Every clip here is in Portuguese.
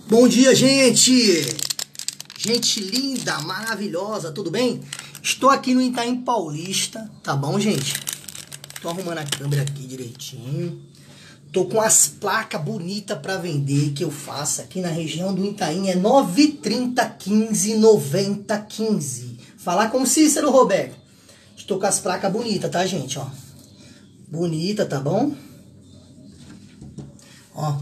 Bom dia, gente! Gente linda, maravilhosa, tudo bem? Estou aqui no Itaim Paulista, tá bom, gente? Tô arrumando a câmera aqui direitinho. Tô com as placas bonitas para vender que eu faço aqui na região do Itaim. É 930 15 90 15. Falar com o Cícero, Roberto. Estou com as placas bonitas, tá, gente? Ó, bonita, tá bom? Ó.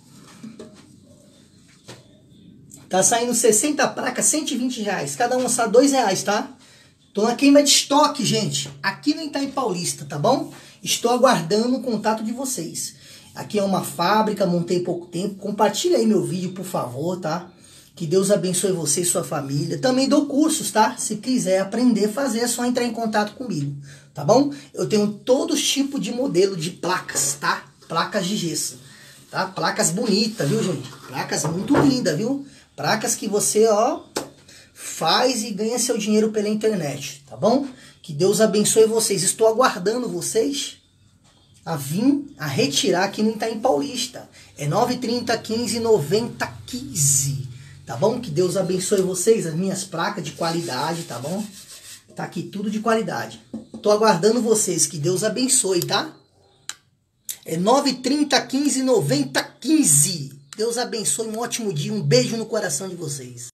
Tá saindo 60 placas, R$120. Cada uma sai R$2, tá? Tô na queima de estoque, gente. Aqui no Itaim Paulista, tá bom? Estou aguardando o contato de vocês. Aqui é uma fábrica, montei pouco tempo. Compartilha aí meu vídeo, por favor, tá? Que Deus abençoe você e sua família. Também dou cursos, tá? Se quiser aprender a fazer, é só entrar em contato comigo, tá bom? Eu tenho todo tipo de modelo de placas, tá? Placas de gesso, tá? Placas bonitas, viu, gente? Placas muito lindas, viu? Placas que você, ó, faz e ganha seu dinheiro pela internet, tá bom? Que Deus abençoe vocês. Estou aguardando vocês a vir a retirar aqui no Itaim Paulista. É 930 15 90 15, tá bom? Que Deus abençoe vocês, as minhas placas de qualidade, tá bom? Tá aqui tudo de qualidade. Tô aguardando vocês, que Deus abençoe, tá? É 930 15 90 15. Deus abençoe, um ótimo dia, um beijo no coração de vocês.